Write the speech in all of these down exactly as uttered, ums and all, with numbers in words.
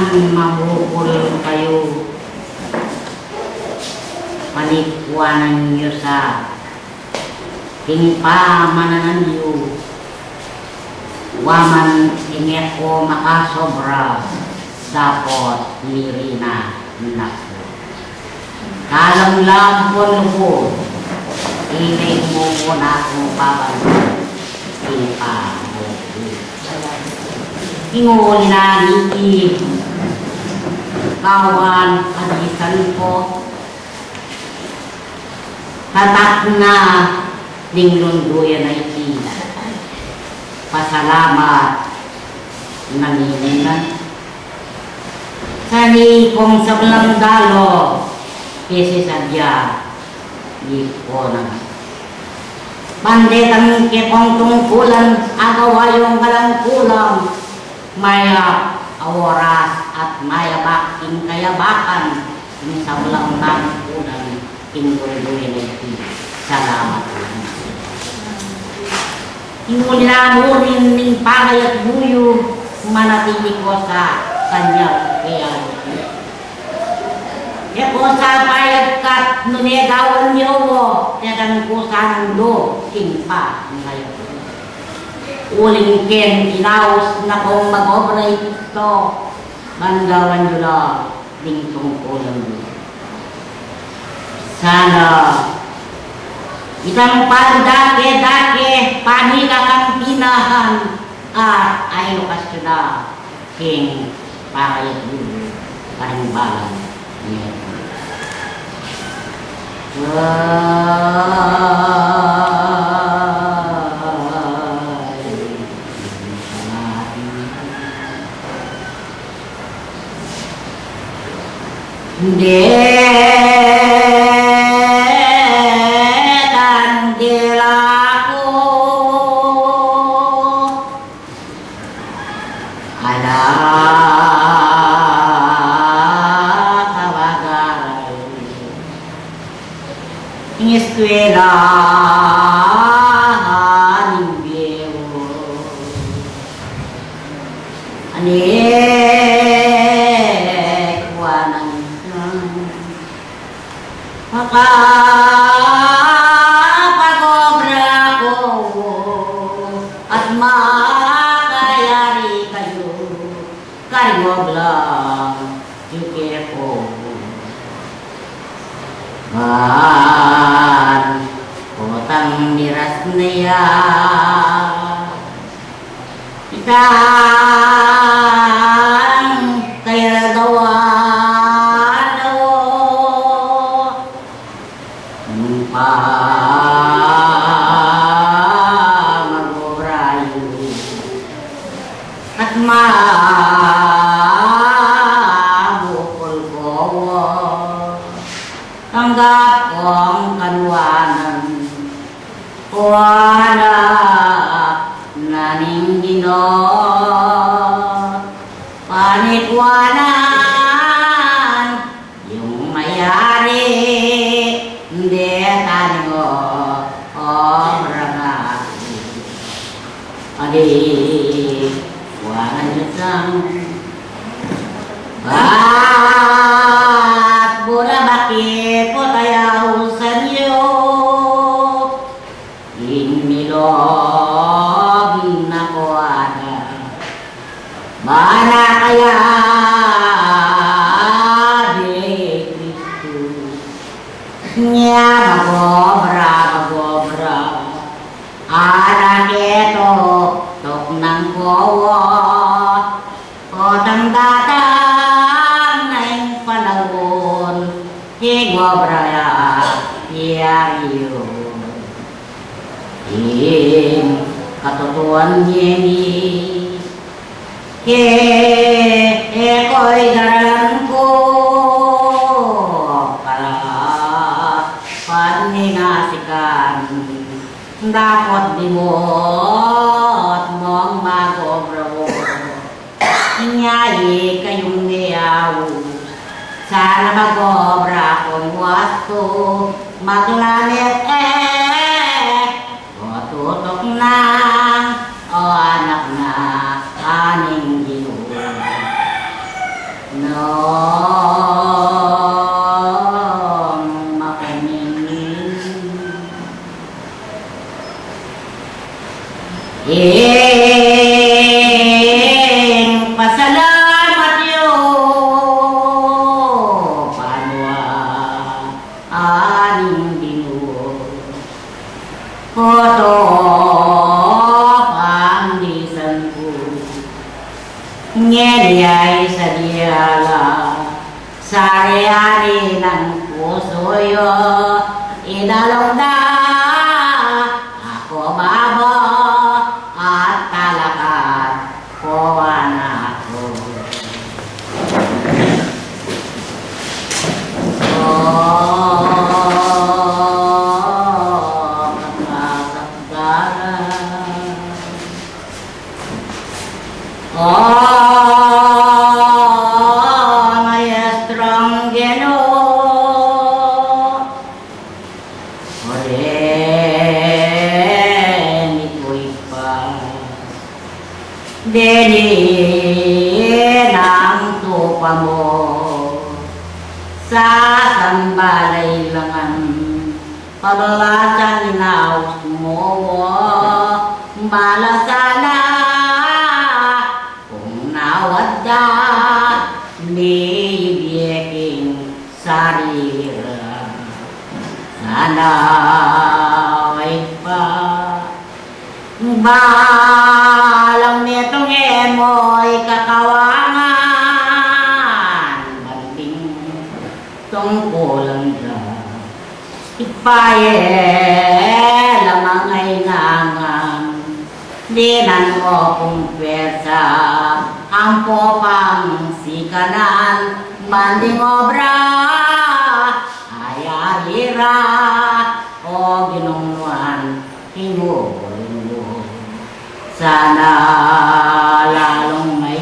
mabukol kayo. Panikwanan niyo sa tingpamananan niyo. Waman ingek ko makasobra dapat nirina nako. Kalang lampon ko, ingay mo po na akong papansin. Tingpa mo. Ingol na niki. Kawan adisan ko. Tatak na linglunduyan ay iti. Pasalamat nanginingan. Sani kong sablang dalo kesi sadya di ko na. Pandetang kepong tungkulan agawayong galang kulang maya awaras at maya baking kayabakan ini sablang nangkulan tinggol-duyan iti. Salamat. Imulilamunin ning pangay at buyo manatili ko sa kanya kaya e ko sa payag kat nunegawan niyo mo tegang ko sa nando tingpa ngayon uling ken inaus na kong mag-operate ito bandawan nyo na ding tungkulan sana itang pandake-dake panika kang pinahan at ay lukas ko na king pakayat dulu parang balang niya. Hindi escuela nimbeo ane kuanang maka pagobra ko at makayari kayo kariboblang yuke ko man utang miras niya itang kaya gawan pa magobrayo at mabukol ko tanggap kong kanwanan wala naning ginot panitwanan yung mayari hindi tani mo obra nga adi wanan jutang at bura bakit po tayo sa niyo inilog na kuwana mana kaya di Kristo niya magobra magobra anak ito tok ng kowo kotang datang na yung panahon higobra ya yariyo in katotohan niya ke eko'y daralan ko para paningasikan dapat di mo at mong magobra mo inyayi kayong niyaw sana magobra kong wasto maglanet eh o tutok na o anak na aning ginuwa puso'yo idalongda ako babo at talakat kuwan ako. Oh, kakasagdalan. Oh, maestrong Ginoo, oren iko'y pa dinin ang tupa mo sa sambalay langan paglasan inaus mo balasana kung nawadda nibiyaking sarira sana'y pa balang netong emo'y kakawangan banting tungkulang ka ipaye lamang ay nangang dinan mo kung pwersa ampo pang sikanan banding obra ayarira o ginungnuan hinulungo sana lalong may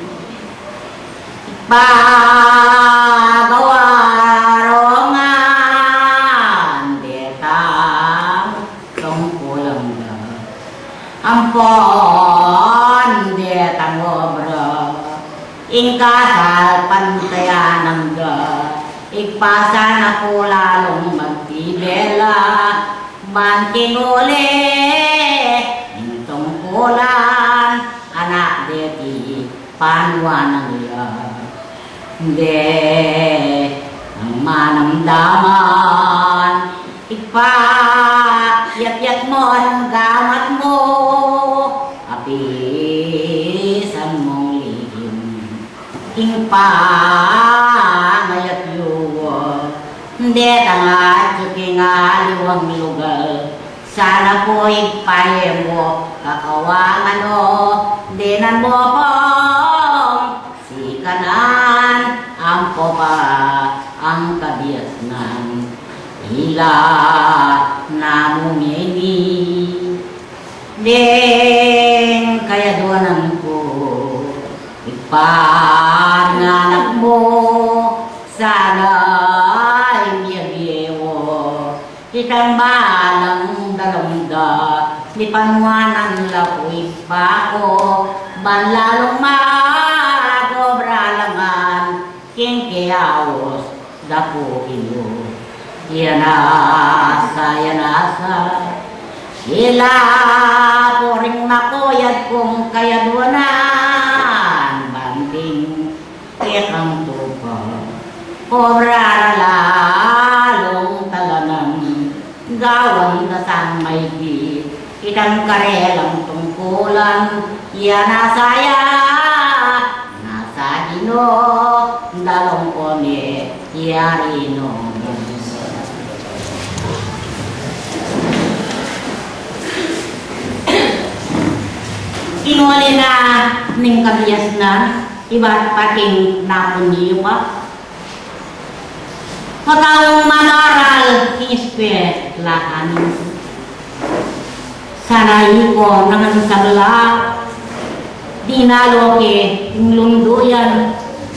pagawarongan detang tungkulang ka ampon detang obra ingkasal pantayanan ka igpasan ako lalong magtibela banting uli intong kulan anak deti panwanang iya hindi ang manamdaman ipayat-yat mo ang gamat mo apisan mong lihim ingpangayat yuwa hindi tangat suking aliwang lugar sana po ipaye mo kakawangan o dinan mo pong sikanan ampo pa ang kabiasnan ila namumini ding kaya duwanan ko ipanganak mo sana ibiyagiwo ikang balang dalongda di panwanan lakoy pa ko banlalong magobralangan kingkiaos dako ino yanasa yanasa ila ko ring makoyat kong kayaduanan banding ikang tupa kobra lalong talanang gawang dasang may di itang karelang tungkulan yanasaya nasa dino dalong kone yarino inuli na ning kabias na iba't pating napon niyo pa matawang manaral ispet lahan sanayi ko nangan sabla dinalo ke lunduyan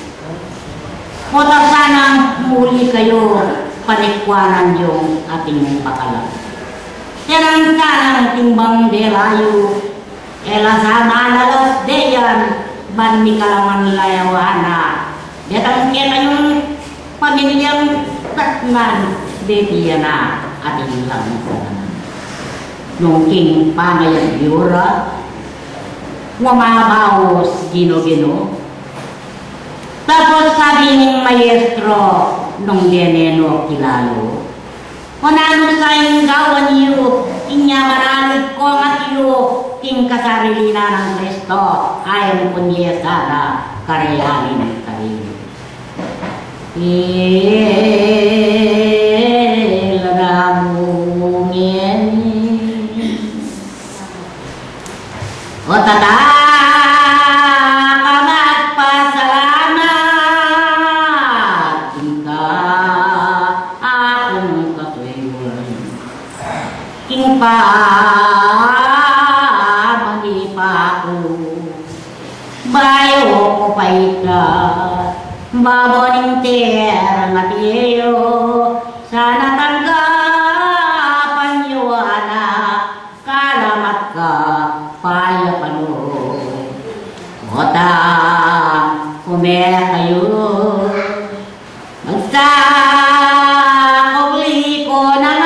mata sanang muli kayo panikwanan yung ating pakala yan sanang timbang delayo ela sama nalas deyan ban ni kalaman layawana datang kena yung pamilyang tatnan detiana ating lang nung king pangayang yura wamabaos gino-gino tapos sabi ng maestro nung geneno kilalo kunano sa'yung gawan niyo inya maralig ko at iyo king kasarilina ng Kristo ayon po niya sana karayalin ng sarili. Yeah. pa manipaku bayo ko paikat baboning terang atiyo sana tanggapan yo anak kalamat ka paya pano otang kume kayo magsa kobli ko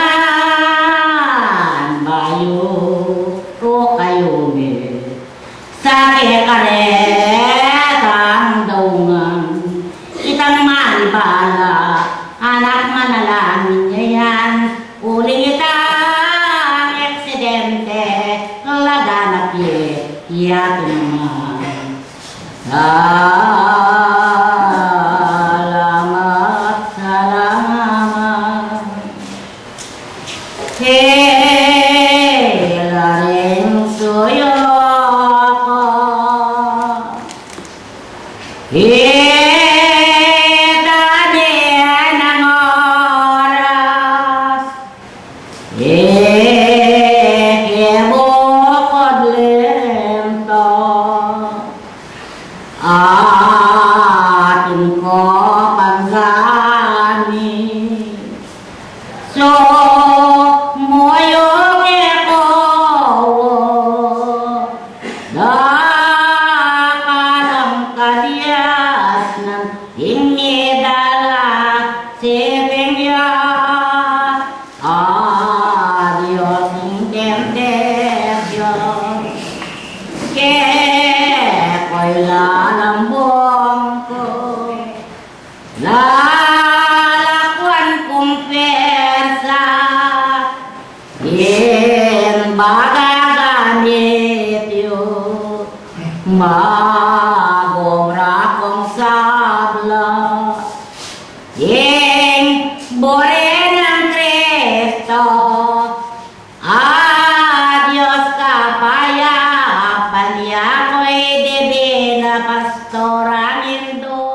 naman bayo ko kayo me sake kare tang daungan itang malibala anak manalangin niya yan uling itang aksidente laganap ye yato naman salamat salamat hela rin suyo ko atin ko pagani so moyong eko dakanang kalias ng ingidala sipingya adios intendesyon ke ko'y lalambong ko lalakwan kong persa yen bagagamit yun magobra kong sabla yen bore ng Kristo adios kapayapan niya ko'y divina pastora Mindo